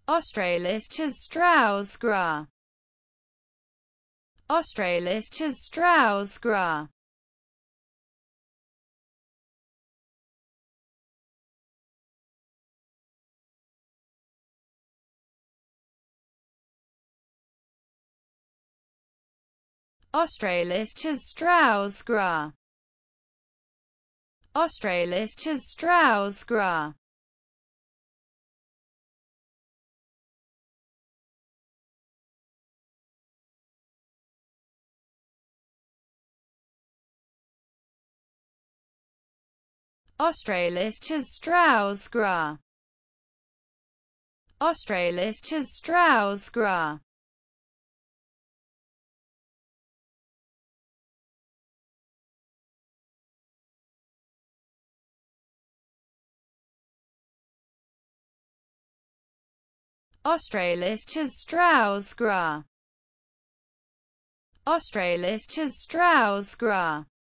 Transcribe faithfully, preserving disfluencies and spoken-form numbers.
Australisches Straußgras. Australisches Straußgras. Australisches Straußgras. Australisches Straußgras. Australisches Straußgras. Australisches Straußgras. Australisches Straußgras. Australisches Straußgras.